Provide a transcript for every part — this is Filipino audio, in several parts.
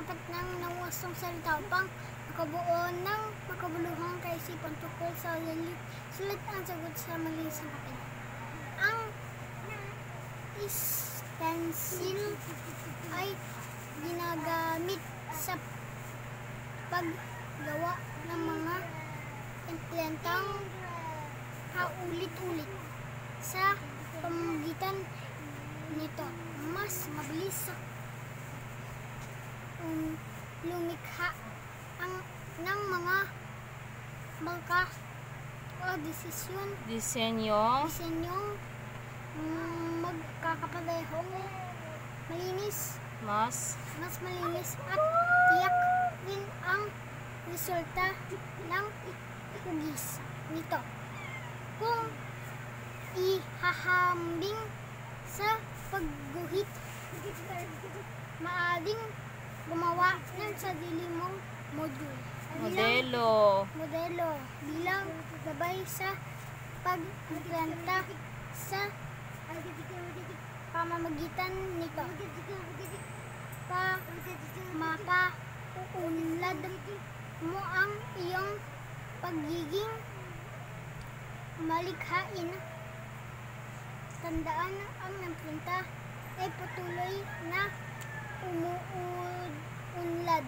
dapat nang nawasong salita upang makabuo ng makabuluhang kaisipan tungkol sa sulit ang sagot sa malinis na papel. Ang stencil ay ginagamit sa paggawa ng mga implantang paulit-ulit. Sa pamamagitan nito, mas mabilis sa lumikha ng mga marka o disenyong magkakaparehong malinis, mas malinis at tiyak rin ang resulta ng hugis nito. Kung ihahambing sa pagguhit, maaaring gumawa ng sarili mong modelo bilang gabay sa pag-implanta sa pamamagitan nito. Mapauunlad mo ang iyong pagiging malikhain. Tandaan, ang implanta ay patuloy na umuunlad.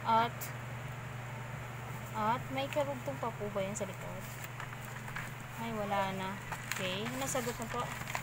At may karugtong pa po ba yan sa likod? Ay, wala na. Okay, nasagot na po.